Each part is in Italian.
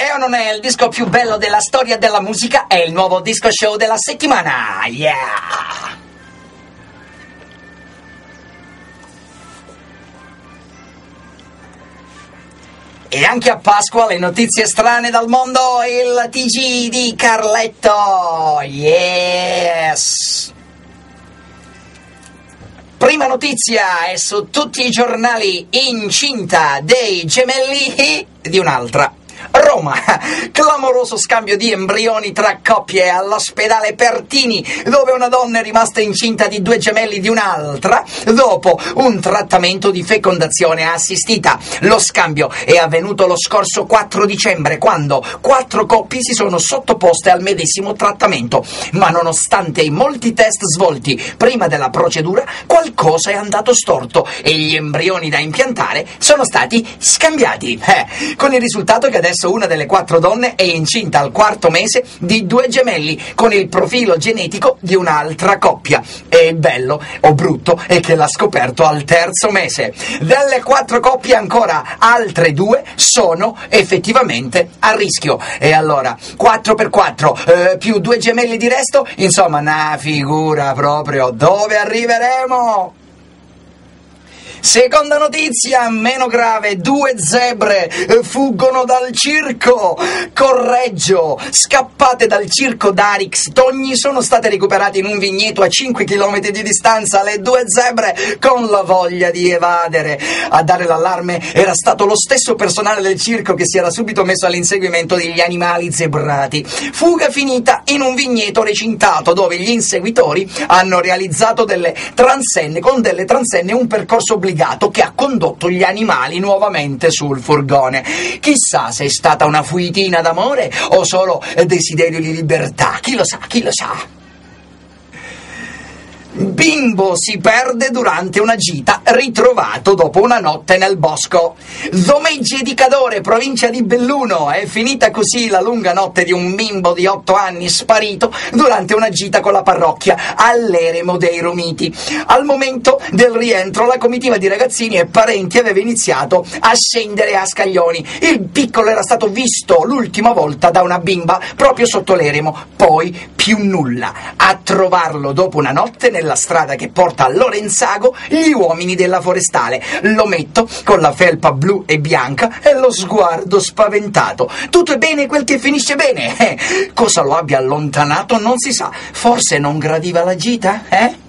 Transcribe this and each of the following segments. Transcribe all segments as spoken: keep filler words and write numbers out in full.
È o non è il disco più bello della storia della musica? È il nuovo disco show della settimana. Yeah! E anche a Pasqua le notizie strane dal mondo, il T G di Carletto. Yes! Prima notizia è su tutti i giornali: incinta dei gemelli di un'altra. Roma, clamoroso scambio di embrioni tra coppie all'ospedale Pertini, dove una donna è rimasta incinta di due gemelli di un'altra dopo un trattamento di fecondazione assistita. Lo scambio è avvenuto lo scorso quattro dicembre, quando quattro coppie si sono sottoposte al medesimo trattamento, ma nonostante i molti test svolti prima della procedura, qualcosa è andato storto e gli embrioni da impiantare sono stati scambiati, eh, con il risultato che adesso Adesso una delle quattro donne è incinta al quarto mese di due gemelli con il profilo genetico di un'altra coppia. E il bello o brutto è che l'ha scoperto al terzo mese. Delle quattro coppie ancora altre due sono effettivamente a rischio. E allora, quattro per quattro eh, più due gemelli di resto, insomma, una figura proprio. Dove arriveremo? Seconda notizia, meno grave: due zebre fuggono dal circo. Correggio, scappate dal circo d'Arix Togni, sono state recuperate in un vigneto a cinque chilometri di distanza. Le due zebre con la voglia di evadere. A dare l'allarme era stato lo stesso personale del circo, che si era subito messo all'inseguimento degli animali zebrati. Fuga finita in un vigneto recintato, dove gli inseguitori hanno realizzato delle transenne, con delle transenne un percorso obbligato che ha condotto gli animali nuovamente sul furgone. Chissà se è stata una fuitina d'amore o solo desiderio di libertà. Chi lo sa, chi lo sa. Bimbo si perde durante una gita, ritrovato dopo una notte nel bosco. Zomegge di Cadore, provincia di Belluno. È finita così la lunga notte di un bimbo di otto anni sparito durante una gita con la parrocchia all'eremo dei Romiti. Al momento del rientro la comitiva di ragazzini e parenti aveva iniziato a scendere a scaglioni. Il piccolo era stato visto l'ultima volta da una bimba proprio sotto l'eremo, poi più nulla. A trovarlo dopo una notte nella strada che porta a Lorenzago gli uomini della forestale. L'ometto con la felpa blu e bianca e lo sguardo spaventato. Tutto è bene quel che finisce bene. Eh, cosa lo abbia allontanato non si sa. Forse non gradiva la gita, eh?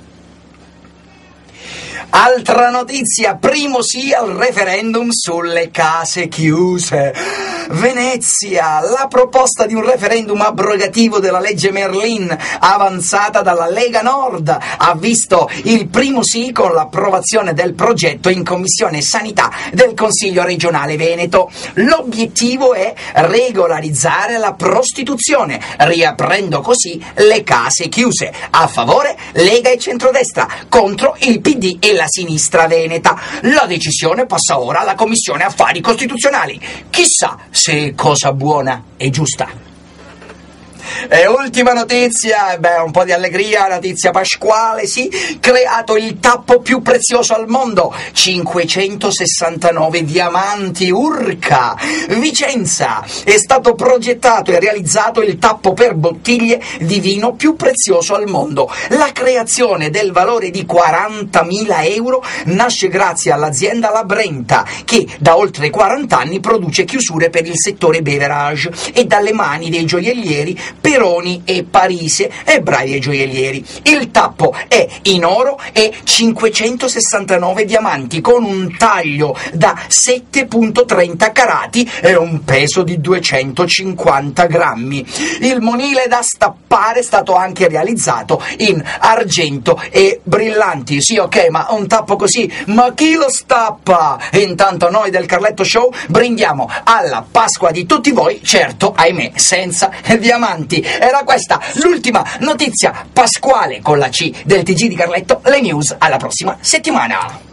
Altra notizia, primo sì al referendum sulle case chiuse. Venezia, la proposta di un referendum abrogativo della legge Merlin, avanzata dalla Lega Nord, ha visto il primo sì con l'approvazione del progetto in Commissione Sanità del Consiglio regionale Veneto. L'obiettivo è regolarizzare la prostituzione, riaprendo così le case chiuse. A favore Lega e centrodestra, contro il P D e la la sinistra veneta. La decisione passa ora alla Commissione Affari Costituzionali. Chissà se è cosa buona e giusta. E ultima notizia, beh, un po' di allegria, notizia pasquale, sì, creato il tappo più prezioso al mondo, cinquecentosessantanove diamanti, urca! Vicenza, è stato progettato e realizzato il tappo per bottiglie di vino più prezioso al mondo. La creazione del valore di quarantamila euro nasce grazie all'azienda La Brenta, che da oltre quaranta anni produce chiusure per il settore beverage, e dalle mani dei gioiellieri Peroni e Parise, e bravi gioiellieri. Il tappo è in oro e cinquecentosessantanove diamanti, con un taglio da sette virgola trenta carati e un peso di duecentocinquanta grammi. Il monile da stappare è stato anche realizzato in argento e brillanti. Sì, ok, ma un tappo così, ma chi lo stappa? E intanto noi del Carletto Show brindiamo alla Pasqua di tutti voi, certo, ahimè, senza diamanti. Era questa l'ultima notizia pasquale con la C del T G di Carletto. Le news alla prossima settimana.